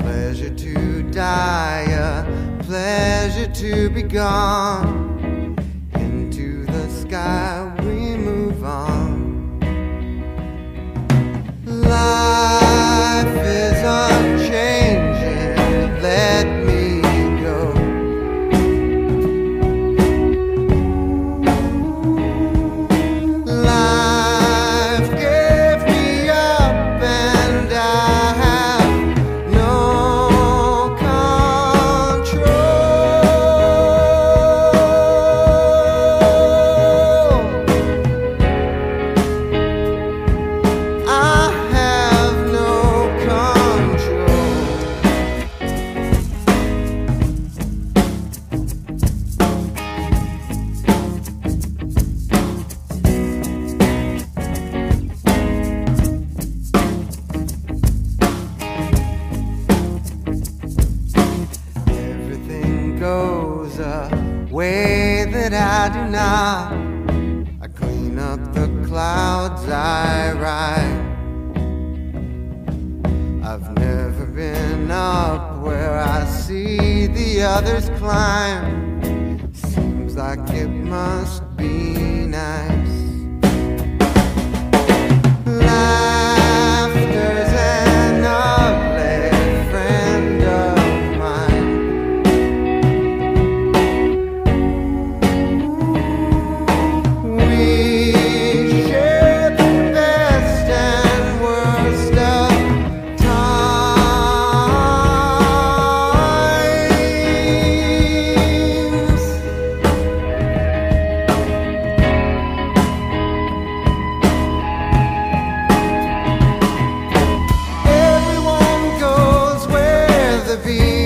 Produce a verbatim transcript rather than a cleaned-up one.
pleasure to die, a pleasure to be gone. Into the sky we move on. Life is unchanging, let me go. Life gave me up and I have no control. I have no control. Everything goes a way that I do not. I clean up the clouds I ride. I've never been up where I see the others climb. Seems like it must be nice. Laughter's an ugly friend of mine. We share the best and worst of times. Everyone goes where the beat